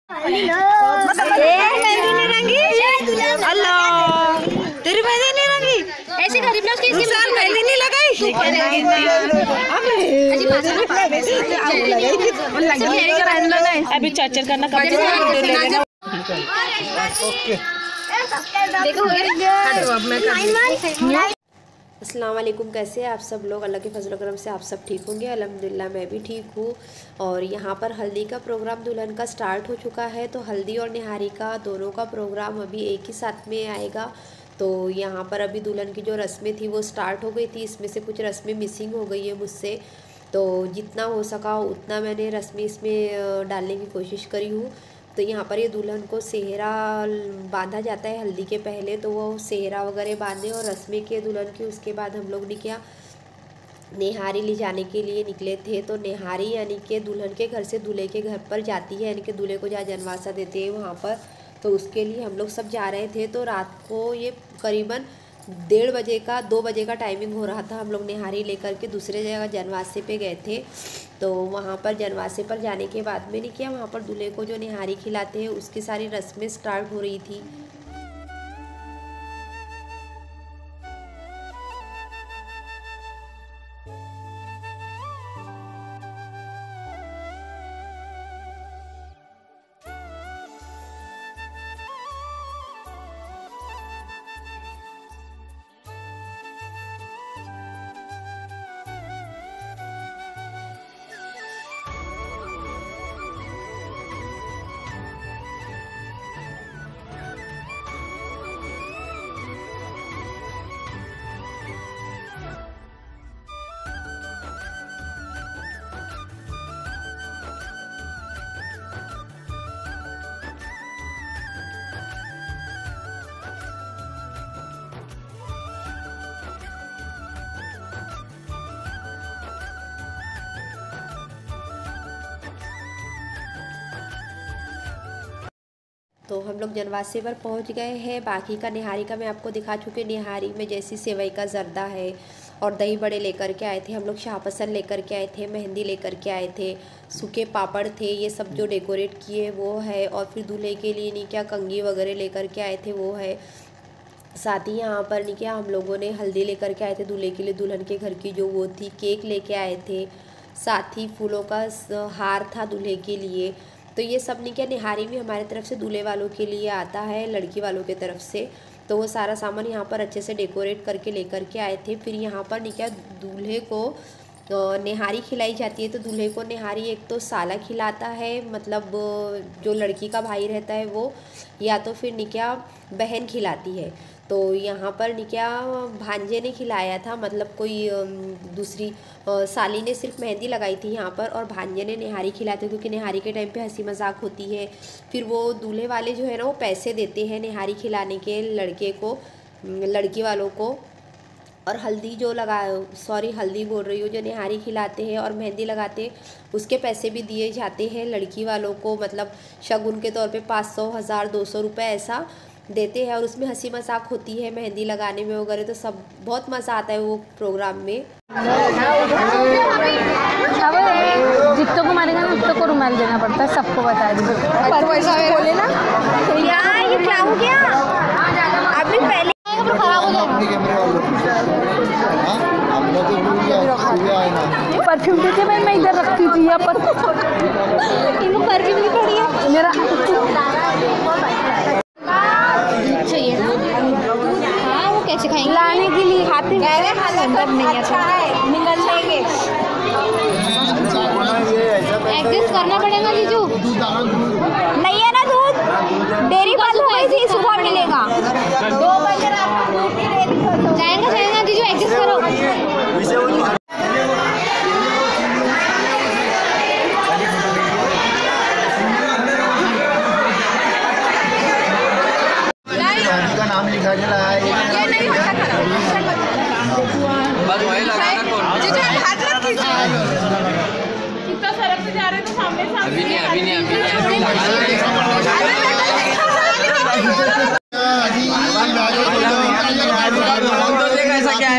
मेहंदी नहीं रंगी। अल्लाह तेरी मेहंदी नहीं रंगी। ऐसे गरीब लोग की मेहंदी नहीं लगाई। अभी चाचर करना अस्सलाम वालेकुम। कैसे हैं आप सब लोग? अल्लाह के फजल करम से आप सब ठीक होंगे। अल्हम्दुलिल्लाह मैं भी ठीक हूँ। और यहाँ पर हल्दी का प्रोग्राम दुल्हन का स्टार्ट हो चुका है। तो हल्दी और निहारी का दोनों का प्रोग्राम अभी एक ही साथ में आएगा। तो यहाँ पर अभी दुल्हन की जो रस्में थी वो स्टार्ट हो गई थी। इसमें से कुछ रस्में मिसिंग हो गई है मुझसे, तो जितना हो सका उतना मैंने रस्में इसमें डालने की कोशिश करी हूँ। तो यहाँ पर ये दुल्हन को सेहरा बांधा जाता है हल्दी के पहले, तो वो सेहरा वगैरह बांधे और रस्में किए दुल्हन की। उसके बाद हम लोग ने क्या निहारी ले जाने के लिए निकले थे। तो निहारी यानी कि दुल्हन के घर से दूल्हे के घर पर जाती है, यानी कि दूल्हे को जहाँ जनवासा देते हैं वहाँ पर। तो उसके लिए हम लोग सब जा रहे थे। तो रात को ये करीबन 1:30 बजे का 2 बजे का टाइमिंग हो रहा था। हम लोग निहारी लेकर के दूसरे जगह जनवासे पे गए थे। तो वहाँ पर जनवासे पर जाने के बाद में नहीं किया, वहाँ पर दूल्हे को जो निहारी खिलाते हैं उसकी सारी रस्में स्टार्ट हो रही थी। तो हम लोग जनवासे पर पहुंच गए हैं। बाकी का निहारी का मैं आपको दिखा चुकी। निहारी में जैसी सेवई का जर्दा है और दही बड़े लेकर के आए थे हम लोग, शाहपसन लेकर के आए थे, मेहंदी लेकर के आए थे, सूखे पापड़ थे, ये सब जो डेकोरेट किए वो है। और फिर दूल्हे के लिए नहीं क्या कंघी वगैरह लेकर के आए थे वो है। साथ ही यहाँ पर नहीं क्या हम लोगों ने हल्दी लेकर के आए थे दूल्हे के लिए, दुल्हन के घर की जो वो थी, केक लेके आए थे, साथ ही फूलों का हार था दूल्हे के लिए। तो ये सब नहीं क्या निहारी भी हमारे तरफ से दूल्हे वालों के लिए आता है, लड़की वालों के तरफ से। तो वो सारा सामान यहाँ पर अच्छे से डेकोरेट करके लेकर के आए थे। फिर यहाँ पर नहीं क्या दूल्हे को निहारी खिलाई जाती है। तो दूल्हे को निहारी एक तो साला खिलाता है, मतलब जो लड़की का भाई रहता है वो, या तो फिर निक्या बहन खिलाती है। तो यहाँ पर निक्या भांजे ने खिलाया था, मतलब कोई दूसरी साली ने सिर्फ मेहंदी लगाई थी यहाँ पर, और भांजे ने निहारी खिलाते थे, क्योंकि निहारी के टाइम पे हंसी मजाक होती है। फिर वो दूल्हे वाले जो है ना वो पैसे देते हैं निहारी खिलाने के लड़के को, लड़की वालों को। और हल्दी जो हल्दी बोल रही हूँ, जो निहारी खिलाते हैं और मेहंदी लगाते हैं उसके पैसे भी दिए जाते हैं लड़की वालों को, मतलब शगुन के तौर पे 500, 1000, 200 रुपये ऐसा देते हैं। और उसमें हंसी मजाक होती है मेहंदी लगाने में वगैरह। तो सब बहुत मज़ा आता है वो प्रोग्राम में। जितों को मारेगा ना उतों को रुमाल देना पड़ता है, सबको बता दीजिए। बोले ना यार ये क्या हो गया, अभी पहले खराब हो जाएगा। परफ्यूम देते मैं इधर रखती थी यहाँ पर। इनको परफ्यूम नहीं पड़ी है मेरा चाहिए ना। हाँ वो कैसे खाएंगे लाने के लिए हाथ में नहीं है, निकल जाएंगे। एडजस्ट करना पड़ेगा जीजू, नहीं है ना दूध, डेयरी बंद हो गई थी, सुबह मिलेगा 2 बजे रात को जाएगा जीजू, एडजस्ट करो। नाम लिखा चला है ये नहीं होता बस वही लगाना कौन जी हाथ रख कीजिए। कितना सड़क से जा रहे तो सामने अभी नहीं ऐसा क्या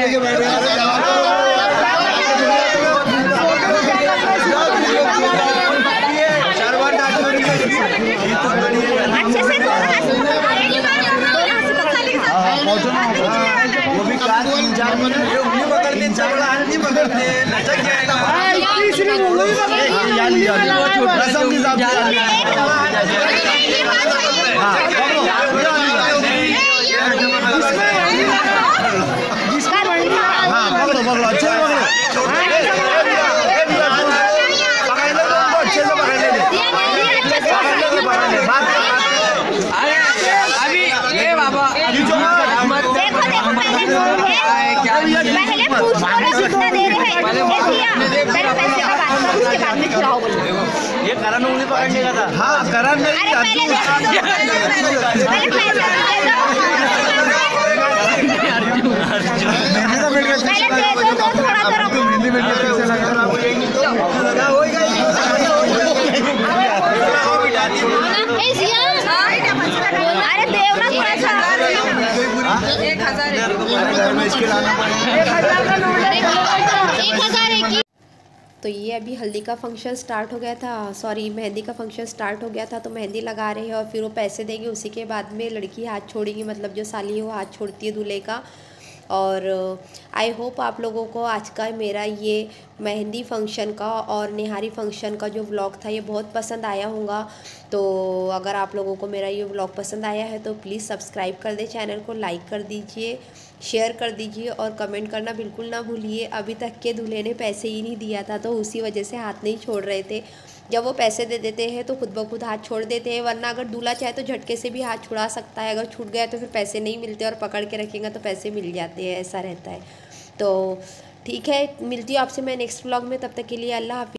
है अच्छे से दोनों हाथ से पकड़ो। वो भी कार 3-4 मिनट उंगली पकड़ते, चपड़ा नहीं पकड़ते, लचक जाएगा। रसम के हिसाब पकड़ो पकड़ो, अच्छे से पकड़ो, अच्छे से पकड़ ले। अभी ये बाबा पहले पूछ लो कितना दे रहे हैं, पहले पैसे का बात करो, उसके बाद में खिलाओ बोलो। ये करण उंगली पकड़ने का था। हाँ करण नहीं, पहले दे दो, थोड़ा सा रखो। अरे देव ना थोड़ा सा। 1000 तो ये अभी हल्दी का फंक्शन स्टार्ट हो गया था, सॉरी मेहंदी का फंक्शन स्टार्ट हो गया था, तो मेहंदी लगा रहे हैं और फिर वो पैसे देंगे, उसी के बाद में लड़की हाथ छोड़ेगी, मतलब जो साली है वो हाथ छोड़ती है दूल्हे का। और आई होप आप लोगों को आज का मेरा ये मेहंदी फंक्शन का और निहारी फंक्शन का जो व्लॉग था ये बहुत पसंद आया होगा। तो अगर आप लोगों को मेरा ये व्लॉग पसंद आया है तो प्लीज़ सब्सक्राइब कर दें, चैनल को लाइक कर दीजिए, शेयर कर दीजिए और कमेंट करना बिल्कुल ना भूलिए। अभी तक के दूल्हे ने पैसे ही नहीं दिया था तो उसी वजह से हाथ नहीं छोड़ रहे थे। जब वो पैसे दे देते हैं तो खुद ब खुद हाथ छोड़ देते हैं, वरना अगर दूल्हा चाहे तो झटके से भी हाथ छुड़ा सकता है। अगर छूट गया तो फिर पैसे नहीं मिलते और पकड़ के रखेंगे तो पैसे मिल जाते हैं, ऐसा रहता है। तो ठीक है, मिलती हूँ आपसे मैं नेक्स्ट व्लॉग में, तब तक के लिए अल्लाह हाफिज़।